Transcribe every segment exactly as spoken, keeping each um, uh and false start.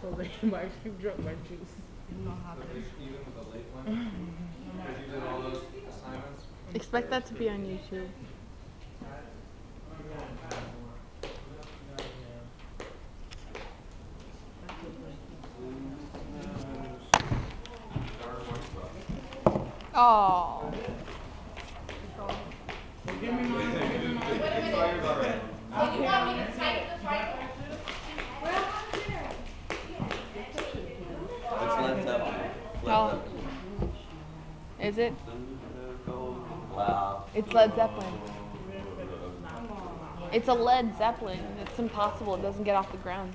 so late. My she drunk my juice. You know how to. Even with the late one? Because you did all those assignments? Expect that to be on YouTube. Oh. Give me mine. Give me mine. It's all yours already. So you want me to type the fight? It's Led Zeppelin. Led Oh. Zeppelin. Is it? Wow. It's Led Zeppelin. It's a Led Zeppelin. It's impossible. It doesn't get off the ground.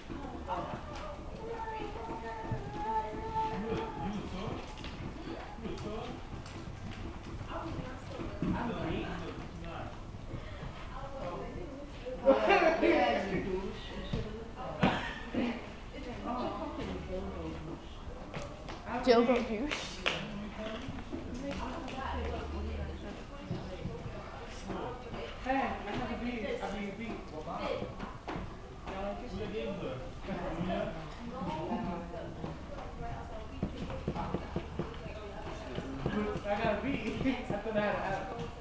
Jogo juice. Hey, I have a beat. I mean, beat. I got a beat. I thought I had an apple.